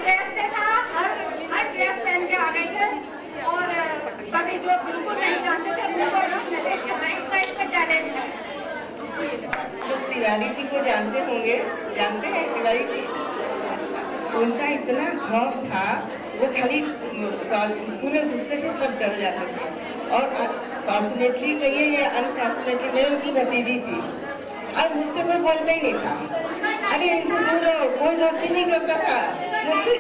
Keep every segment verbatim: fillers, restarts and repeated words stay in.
Dress से था, हर हर dress पहन के आ गए थे और सभी जो बिल्कुल नहीं जानते थे उनको इसने ले लिया था। इतना इसमें टैलेंट है। लोग तिवारी जी को जानते होंगे, जानते हैं तिवारी जी? उनका इतना खौफ था, वो खाली स्कूल में घुसते थे सब डर जाते थे। और फॉर्चुनेटली कहिए या अनफॉर्चुनेटली मैं उनकी भतीजी थी और मुझसे कोई बोलता ही नहीं था। अरे इनसे दूर रहो, कोई दोस्ती नहीं करता था मुझसे।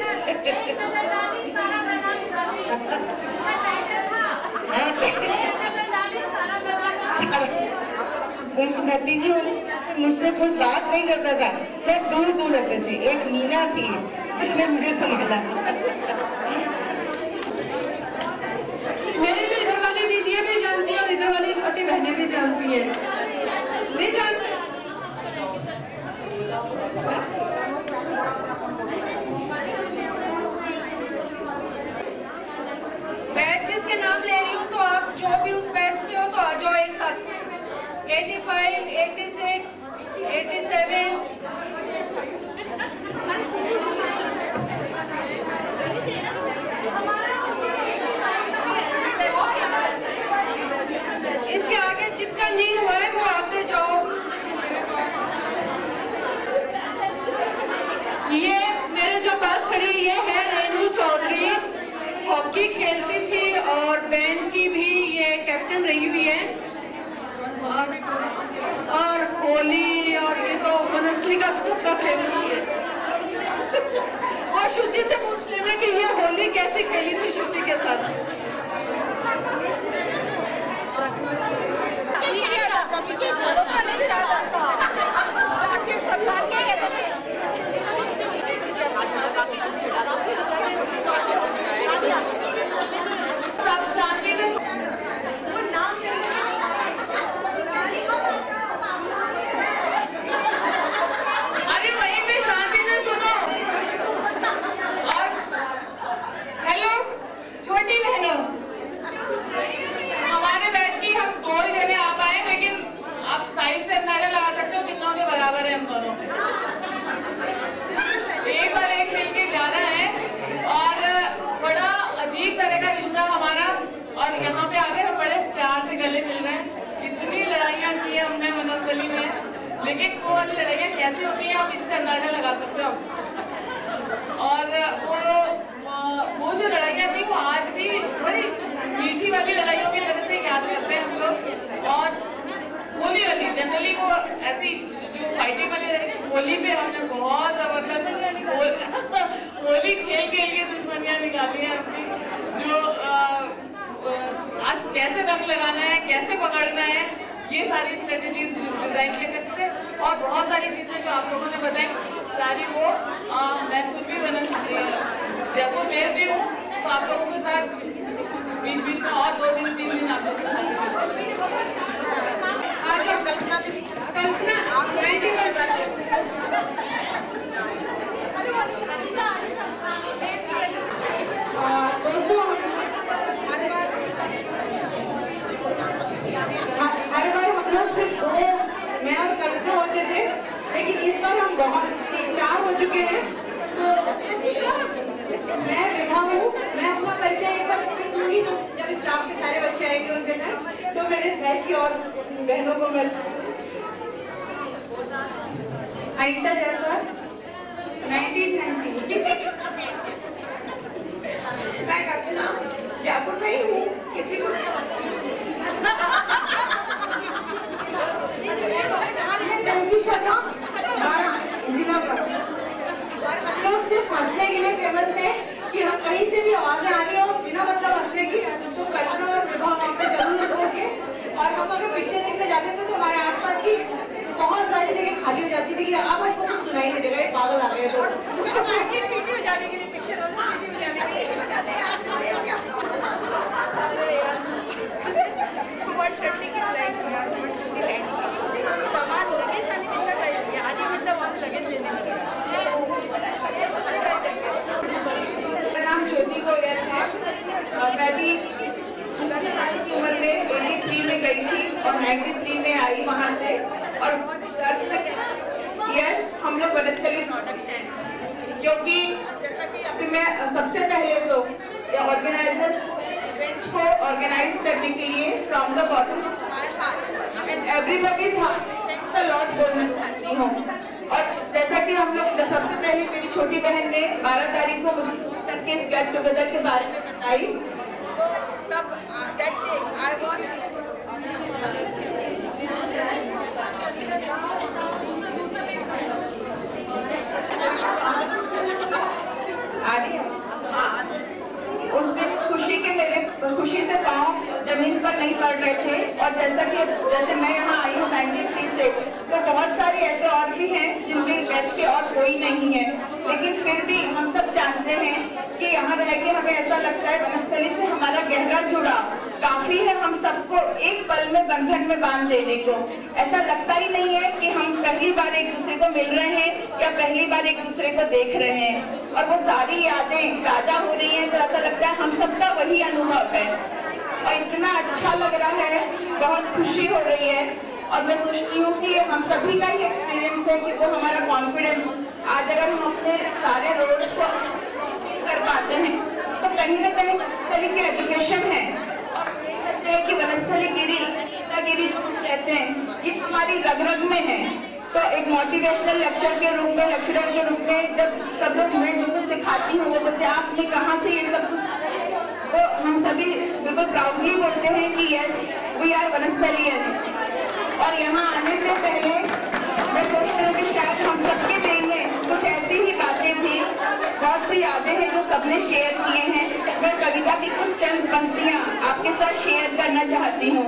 उनकी भतीजी होने के नाते मुझसे कोई बात नहीं करता था, सब दूर दूर रहते थे। एक मीना थी जिसने मुझे संभाला। मेरी भी इधर वाली दीदियाँ भी जानती है और इधर वाली छोटी बहनें भी जानती है। नहीं जानती? बैच जिसके नाम ले रही हूँ तो आप जो भी उस बैच से हो तो आ जाओ एक साथ। पचासी, छियासी, सत्तासी। इसके आगे जिनका नहीं हुआ है वो आते जाओ। ये मेरे जो पास खड़ी ये है रेनू चौधरी, हॉकी खेलती थी और बैंड की भी ये कैप्टन रही हुई है। और, और होली और ये तो मनस्ली का सबका फेमस है। और शुचि से पूछ लेना कि ये होली कैसे खेली थी शुचि के साथ। शांति से वो नाम अरे वहीं पे शांति से सुनो। और हेलो छोटी बहनों, हमारे बैच की हम दो जने आ पाए, लेकिन आप साइज से अंदाजा लगा सकते हो कितनों के बराबर है हम दोनों। एक बार एक मिलके जाना है और बड़ा अजीब तरह का रिश्ता हमारा। और यहाँ पे आगे हम बड़े प्यार से गले मिल रहे हैं। इतनी लड़ाइयाँ की है हमने मनोस्थली में, लेकिन वो वाली लड़ाइयाँ कैसी होती हैं आप इससे अंदाजा लगा सकते हो। और वो वो जो लड़ाइयाँ थी वो आज भी बड़ी मीठी वाली लड़ाइयों की तरह से याद करते हैं हम लोग। और होली वाली जनरली वो ऐसी जो फाइटिंग वाली लड़ाई, होली पे हमने बहुत जबरदस्त होली खेल खेल के दुश्मनियाँ निकाली हैं अपनी। जो आ, आज कैसे रंग लगाना है, कैसे पकड़ना है, ये सारी स्ट्रेटेजीज डिजाइन किए करते थे। और बहुत सारी चीजें जो आप लोगों ने बताई सारी वो आ, मैं खुद भी बना जयपुर भेज भी हूँ, तो आप लोगों के साथ बीच बीच में और दो दिन तीन दिन आप लोगों के साथ। कल्पना कल्पना दोस्तों, हर बार हम लोग सिर्फ दो, मैं और कल्पना होते थे, लेकिन इस बार हम बहुत तीन चार हो चुके हैं। तो मैं विभा हूँ, मैं अपना परिचय एक बार फिर दूंगी जो जब स्टाफ के सारे बच्चे आएंगे उनके साथ। तो मेरे बैच की और बहनों को मैं अनिता जायसवाल नाइनटीन नाइंटी। मैं कल्पना जयपुर में ही हूँ, किसी को जिला पर। और हम लोग सिर्फ हंसने के लिए फेमस है कि हम कहीं से भी आवाजें आ रही हो बिना मतलब हंसने की, तो कल्पना और विभा वहाँ पे जरूर होंगे। और हम अगर पीछे देखने जाते थे तो हमारे आसपास की बहुत सारी जगह खाली हो जाती थी कि अब हमको कुछ सुनाई नहीं दे रहा है, पागल आ गए। तो सीटी बजाने के लिए पिक्चर वाले सीटी बजाने के लिए बजाते हैं सामान लगे साढ़े कितना टाइम आधी घंटा वहाँ लगेज लेने में। मेरा नाम ज्योति गोयल है और मैं भी दस साल की उम्र में तिरासी में गई थी और तिरानवे में आई वहाँ से। और गर्व से कहती हूँ यस हम लोग वनस्थली प्रोडक्ट हैं, क्योंकि जैसा कि कि मैं सबसे पहले तो ऑर्गेनाइजर्स इवेंट को ऑर्गेनाइज करने के लिए from the bottom of my heart and everybody's heart thanks a lot बोलना चाहती हूँ। और जैसा कि हम लोग सबसे पहले मेरी छोटी बहन ने बारह तारीख को मुझे फोन करके इस गेट टुगेदर के बारे में बताई, तो तब दैट डे आई वाज आ रही है। उस दिन खुशी के मेरे खुशी से पाँव जमीन पर नहीं पड़ रहे थे। और जैसा कि जैसे मैं यहाँ आई हूँ तिरानवे से, तो बहुत सारे ऐसे और भी हैं जिनके बैच के और कोई नहीं है, लेकिन फिर भी हम सब जानते हैं कि यहाँ रह के हमें ऐसा लगता है वनस्थली से हमारा गहरा जुड़ाव काफी है हम सबको एक पल में बंधन में बांध देने को। ऐसा लगता ही नहीं है कि हम पहली बार एक दूसरे को मिल रहे हैं या पहली बार एक दूसरे को देख रहे हैं, और वो सारी यादें ताजा हो रही हैं, तो ऐसा लगता है हम सबका वही अनुभव है। और इतना अच्छा लग रहा है, बहुत खुशी हो रही है। और मैं सोचती हूँ कि हम सभी का ही एक्सपीरियंस है कि वो हमारा कॉन्फिडेंस आज अगर हम अपने सारे रोल्स को कर पाते हैं, तो कहीं ना कहीं वनस्थली की एजुकेशन है है कि वनस्थली गिरी गीतागिरी जो हम कहते हैं ये हमारी रग रग में है। तो एक मोटिवेशनल लेक्चर के रूप में लेक्चरर के रूप में जब सब लोग मैं जो कुछ सिखाती हूँ वो बोलते हैं आपने कहाँ से ये सब कुछ, तो हम सभी बिल्कुल प्राउडली बोलते हैं कि यस वी आर वनस्थलियंस। और यहाँ आने से पहले मैं सोचती हूँ कि शायद हम सबके दिल में कुछ ऐसी ही बातें थी, बहुत सी यादें हैं जो सबने शेयर किए हैं। मैं कविता की कुछ चंद पंक्तियाँ आपके साथ शेयर करना चाहती हूँ।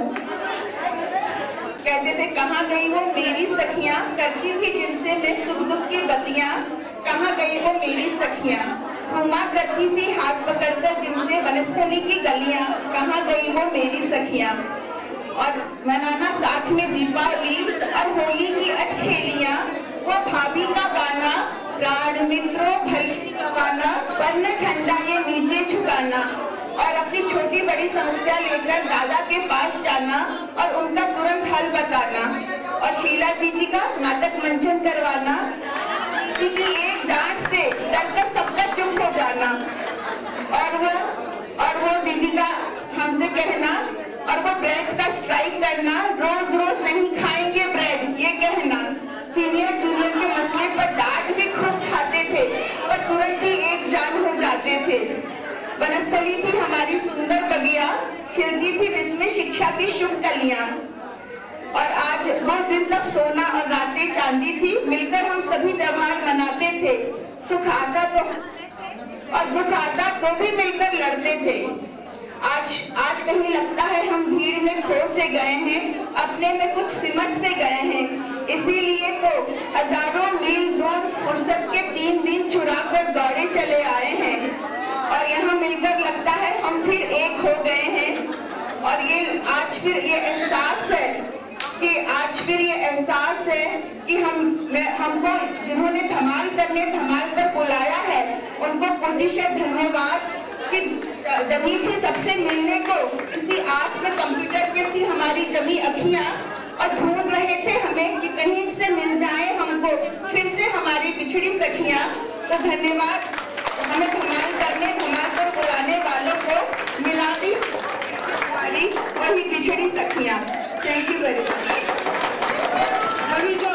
कहते थे कहाँ गई वो मेरी सखियाँ, करती थी जिनसे मैं सुख दुख की बतियाँ, कहाँ गई वो मेरी सखियाँ, घूमा करती थी हाथ पकड़कर जिनसे वनस्थली की गलियाँ, कहाँ गई वो मेरी सखियाँ। और मनाना साथ में दीपावली और होली की अटखेलियाँ, वो भाभी का गाना प्राण मित्रों भली गवाना, वरना झंडा ये नीचे झुकाना, और अपनी छोटी बड़ी समस्या लेकर दादा के पास जाना और उनका तुरंत हल बताना, और शीला जी जी का नाटक मंचन करवाना, जी की एक डांट से डरकर सबका चुप हो जाना, और वो और वो दीदी का हमसे कहना, और वो ब्रेड का स्ट्राइक करना, रोज रोज नहीं खाएंगे ब्रेड ये कहना, सीनियर जूनियर के मसले पर डांट भी खूब खाते थे पर तुरंत ही एक जान हो जाते थे। वनस्थली थी हमारी सुंदर बगिया, खिलती थी जिसमें शिक्षा की शुभ कलियां, और आज वो दिन तब सोना और रातें चांदी थी, मिलकर हम सभी त्योहार मनाते थे, सुख आता तो हंसते थे और दुख आता तो भी मिलकर लड़ते थे। आज आज कहीं लगता है हम भीड़ में खो से गए हैं, अपने में कुछ सिमट से गए हैं, इसीलिए तो हजारों मील दूर फुर्सत के तीन दिन चुरा कर दौड़े चले आए हैं, और यहाँ मिलकर लगता है हम फिर एक हो गए हैं। और ये आज फिर ये एहसास है कि आज फिर ये एहसास है कि हम मैं हमको जिन्होंने धमाल करने धमाल कर बुलाया है उनको कोटिशः धन्यवाद कि जमी थी सबसे मिलने को, इसी आस में कंप्यूटर पे थी हमारी जमी अखियां, और ढूंढ रहे थे हमें कि कहीं से मिल जाए हमको फिर से हमारी बिछड़ी सखियां। तो धन्यवाद हमें धमाल करने धमाल कर बुलाने वालों को, मिला दी हमारी वही बिछड़ी सखियां। Thank you very much. वही जो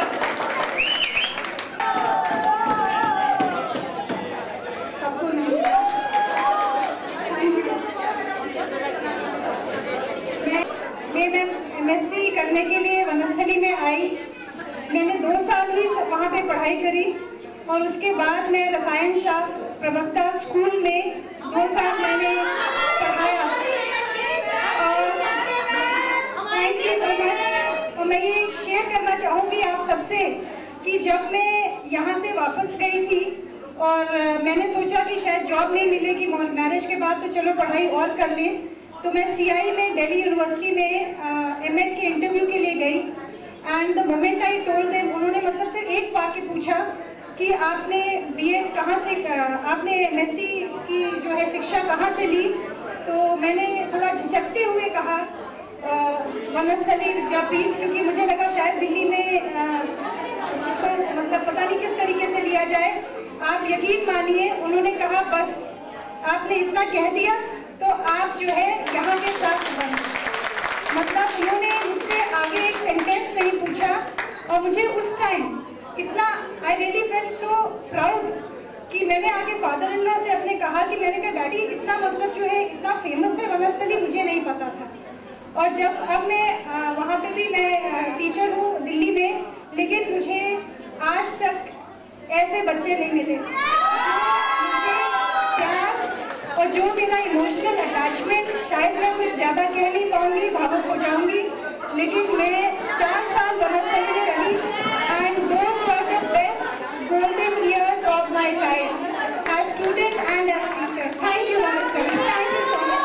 मैं एमएससी करने के लिए वनस्थली में आई। मैंने दो साल ही वहाँ पे पढ़ाई करी, और उसके बाद मैं रसायन शास्त्र प्रवक्ता स्कूल में दो साल मैंने पढ़ाया। और थैंक यू सो मच। और मैं ये शेयर करना चाहूँगी आप सबसे कि जब मैं यहाँ से वापस गई थी और मैंने सोचा कि शायद जॉब नहीं मिलेगी मैरिज के बाद, तो चलो पढ़ाई और कर लें, तो मैं सीआई में दिल्ली यूनिवर्सिटी में एमएड के इंटरव्यू के लिए गई। And the moment I told them, उन्होंने मतलब सिर्फ एक वाक्य पूछा कि आपने बीएड कहाँ से, आपने एमएससी की जो है शिक्षा कहाँ से ली। तो मैंने थोड़ा झिझकते हुए कहा वनस्थली विद्यापीठ, क्योंकि मुझे लगा शायद दिल्ली में आ, इसको मतलब पता नहीं किस तरीके से लिया जाए। आप यकीन मानिए, उन्होंने कहा बस आपने इतना कह दिया तो आप जो है यहाँ के छात्र बन। मतलब उन्होंने मुझसे आगे एक सेंटेंस नहीं पूछा और मुझे उस टाइम इतना I really felt so proud कि मैंने आके फादर इन लॉ से अपने कहा कि मैंने कहा डैडी इतना मतलब जो है इतना फेमस है वनस्थली, मुझे नहीं पता था। और जब अब मैं वहाँ पे भी मैं टीचर हूँ दिल्ली में, लेकिन मुझे आज तक ऐसे बच्चे नहीं मिले मुझे प्यार और जो मेरा इमोशनल अटैचमेंट, शायद मैं कुछ ज़्यादा कह नहीं पाऊँगी, भावुक हो जाऊँगी, लेकिन मैं चार साल वनस्थली में रही and those were the best golden years of my life as student and as teacher. Thank you, Vanastali. Thank you so much.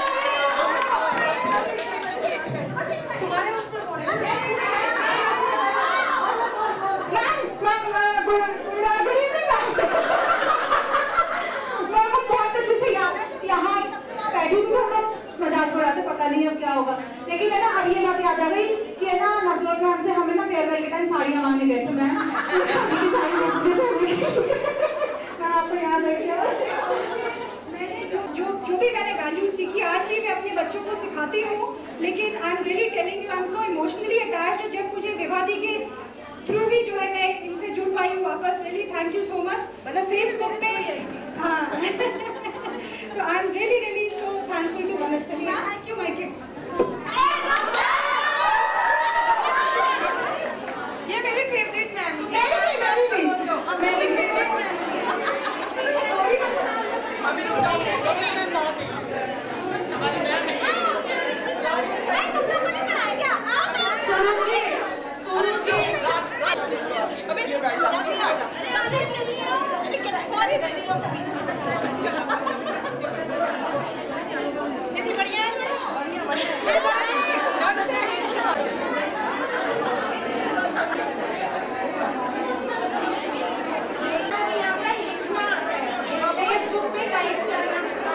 मजाक उड़ाते, पता नहीं अब क्या होगा, लेकिन है ना अब ये बात याद आ गई कि है ना नवजोत मैम से हमें ना फेयरवेल के टाइम साड़ियाँ मांगने गए थे। मैं आपको याद है क्या? मैंने जो जो जो भी मैंने वैल्यू सीखी आज भी मैं अपने बच्चों को सिखाती हूँ, लेकिन I am really telling you I am so emotionally attached. जब मुझे विवादी के थ्रू भी जो है मैं इनसे जुड़ पाई हूँ वापस, really thank you so much. मतलब फेसबुक पे हाँ तो I am really really so thankful to Vanasthali. Thank you my kids. ये मेरी फेवरेट मैम है। मेरी भी मेरी भी मेरी फेवरेट मैम है। तुम लोगों ने कराया क्या? सोनू जी, सोनू जी, अबे जल्दी आओ, जल्दी जल्दी आओ। अरे सॉरी जल्दी लो प्लीज। दीदी बढ़िया है ना? फेसबुक पे टाइप करना।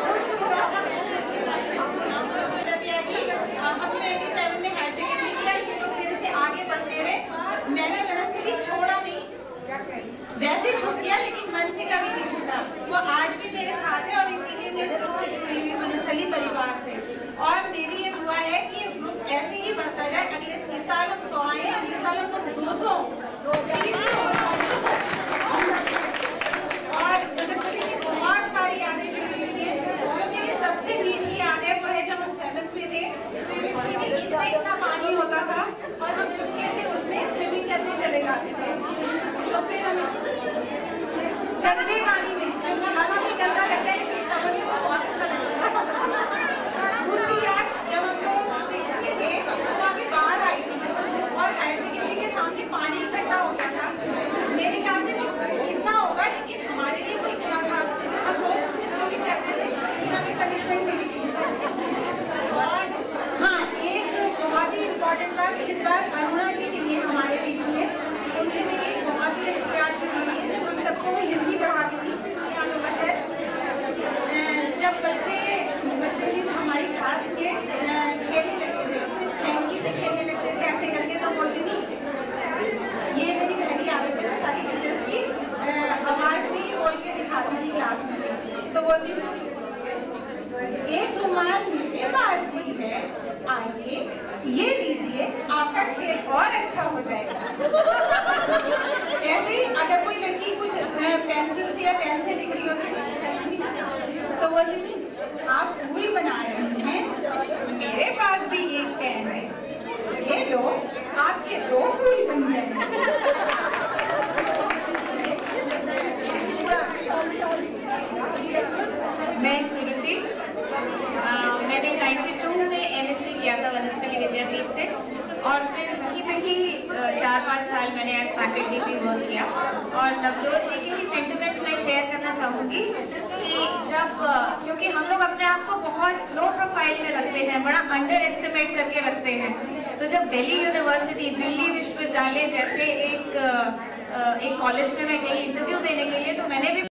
हमने सत्तासी में हायर सेकेंडरी किया, ये लोग मेरे से आगे बढ़ते रहे, मैंने वनस्थली छोड़ा नहीं, वैसे छूट गया लेकिन मन से कभी नहीं छूटा। वो आज भी मेरे साथ है और इसीलिए मैं इस ग्रुप से जुड़ी हुई वनस्थली परिवार से। और मेरी ये दुआ है कि ये ग्रुप ऐसे ही बढ़ता जाए, अगले इस साल हम सौ आए, अगले साल हम लोग दो सौ तीन सौ और वनस्थली की बहुत सारी यादें जुड़ी हुई है। जो मेरी सबसे मीठी याद है वो है जब हम सेवन्थ में थे, स्विमिंग पूल में इतना इतना पानी होता था और हम चुपके से उसमें स्विमिंग करने चले जाते थे। तो फिर हम गंदे पानी में, जो कि हमें भी गंदा लगता है लेकिन तब हमें बहुत अच्छा लगता था। दूसरी याद, जब हम लोग सिक्स में थे तो वहाँ पे बाढ़ आई थी और हायर सेकेंडरी के सामने पानी इकट्ठा हो गया था। मेरे ख्याल से इतना होगा लेकिन हमारे लिए वो इतना था, हम रोज उसमें स्विमिंग करते थे, फिर हमें पनिशमेंट मिली थी। और हाँ, एक बहुत ही इम्पोर्टेंट बात, इस बार अरुणा जी नहीं है हमारे बीच में, उनसे मेरी एक बहुत ही अच्छी याद जुड़ी हुई है। जब हम सबको वो हिंदी पढ़ाती थी, याद होगा शायद, जब बच्चे बच्चे भी हमारी क्लासमेट्स खेलने लगते थे, हैंकी से खेलने लगते थे ऐसे करके, तो बोलती थी, ये मेरी पहली आदत है सारी टीचर्स की, आवाज में ही बोल के दिखाती थी क्लास में भी। तो बोलती थी, एक रुमाल मेरे पास भी है, आइए ये लीजिए, आपका खेल और अच्छा हो जाएगा। ऐसे ही अगर कोई लड़की कुछ पेंसिल से या पेन से लिख रही होती तो बोलती थी, आप फूल बना रहे हैं, मेरे पास भी एक पेन है, ये लो, आपके दो फूल बन जाएंगे। मैं सुरुचि, मैंने बानवे में एमएससी किया था वनस्थली विद्यापीठ से और फिर वहीं पे ही चार पाँच साल मैंने एज फैकल्टी भी वर्क किया। और नवजोत जी के ही सेंटिमेंट्स मैं शेयर करना चाहूँगी कि जब, क्योंकि हम लोग अपने आप को बहुत लो प्रोफाइल में रखते हैं, बड़ा अंडर एस्टिमेट करके रखते हैं, तो जब दिल्ली यूनिवर्सिटी, दिल्ली विश्वविद्यालय जैसे एक एक कॉलेज में मैं गई इंटरव्यू देने के लिए, तो मैंने भी